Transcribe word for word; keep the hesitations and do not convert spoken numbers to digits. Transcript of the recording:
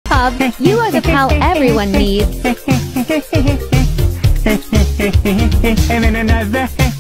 Pub, you are the pal everyone needs. And then another